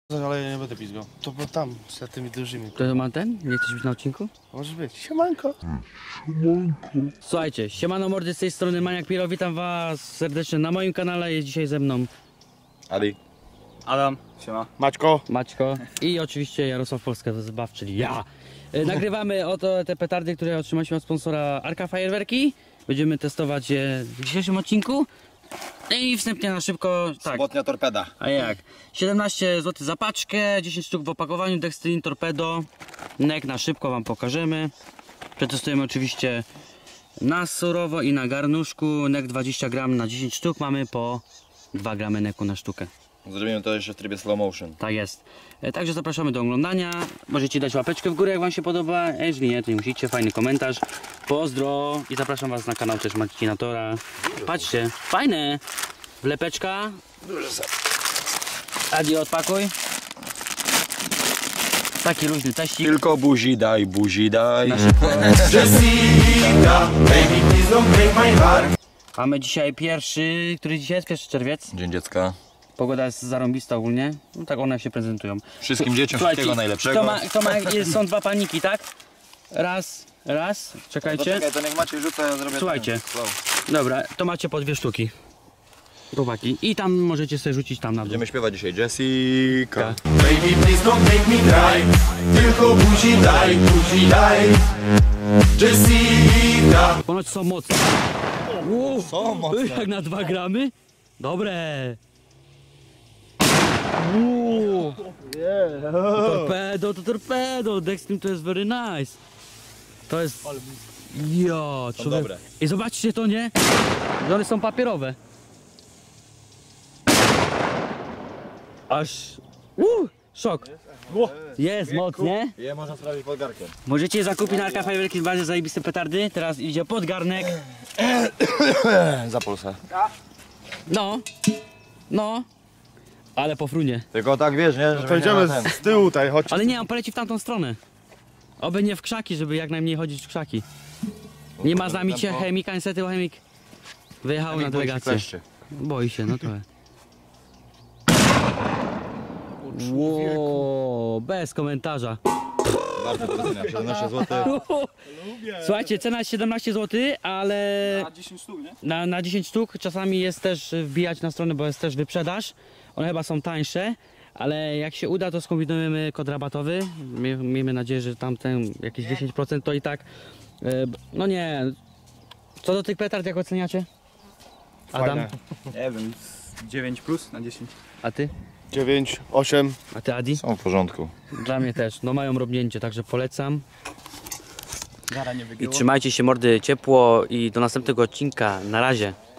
Ale ja nie będę pizgał. To bo tam, za tymi dużymi. To ma ten? Nie chcesz być na odcinku? Może być. Siemanko. Słuchajcie, siemano mordy, z tej strony Maniak Piro, witam was serdecznie na moim kanale. Jest dzisiaj ze mną Adi. Adam, siema. Maćko. Maćko i oczywiście Jarosław Polska Zabaw, czyli ja. Nagrywamy oto te petardy, które otrzymaliśmy od sponsora Arka Fajerwerki. Będziemy testować je w dzisiejszym odcinku. I wstępnie na szybko, tak. Sobotnia torpeda. A jak? 17 zł za paczkę, 10 sztuk w opakowaniu, Dextrin Torpedo. Nek na szybko wam pokażemy. Przetestujemy oczywiście na surowo i na garnuszku. Nek 20 gram na 10 sztuk, mamy po 2 gramy neku na sztukę. Zrobimy to jeszcze w trybie slow motion. Tak jest. Także zapraszamy do oglądania. Możecie dać łapeczkę w górę, jak wam się podoba. Jeżeli nie, to nie musicie. Fajny komentarz. Pozdro. I zapraszam was na kanał też Marcinatora. Patrzcie, fajne. Wlepeczka. Adi, odpakuj. Taki luźny teścik. Tylko buzi daj, buzi daj. Mamy dzisiaj pierwszy, który dzisiaj jest? 1 czerwiec. Dzień dziecka. Pogoda jest zarąbista ogólnie. No tak one się prezentują. Wszystkim dzieciom Słuchajcie, wszystkiego najlepszego. są dwa palniki, tak? Raz. Czekajcie. Czekaj, to niech Maciej rzuca, ja zrobię. Słuchajcie. ten slow. Dobra, to macie po 2 sztuki. Chłopaki. I tam możecie sobie rzucić tam na dół. Będziemy śpiewać dzisiaj Jessica. Baby, please don't make me cry. Tylko buzi daj. Jessica. Ponoć są mocne. Są mocne. Jak na 2 gramy? Dobre. To torpedo. Dextrin to jest very nice. To jest... Jo, człowiek. dobre. I zobaczcie to, nie? Że one są papierowe. Aż... szok. Jest moc, nie? Je można sprawić pod garkiem. Możecie zakupić na Arka Fajerwerki bardzo zajebiste petardy. Teraz idzie pod garnek. Za Polsę. No. Ale po frunie. Tylko tak wiesz, nie? Że To idziemy z tyłu tutaj, chodź. Ale nie, on poleci w tamtą stronę. Oby nie w krzaki, żeby jak najmniej chodzić w krzaki. Nie ma z nami cię chemika, niestety chemik wyjechał na delegację. Boi się, no trochę. Wow, bez komentarza. Bardzo do widzenia, 17 zł. Słuchajcie, cena jest 17 zł, ale Na 10 sztuk, nie? na 10 sztuk czasami jest też wbijać na stronę, bo jest też wyprzedaż. One chyba są tańsze, ale jak się uda, to skombinujemy kod rabatowy. Miejmy nadzieję, że tamten jakieś 10% to i tak. No nie. Co do tych petard, jak oceniacie? Adam? Fajne. Nie wiem, 9 plus na 10. A ty? 9, 8. A ty, Adi? Są w porządku. Dla mnie też. No mają robnięcie, także polecam. Gara nie I wygięło. trzymajcie się mordy ciepło i do następnego odcinka. Na razie.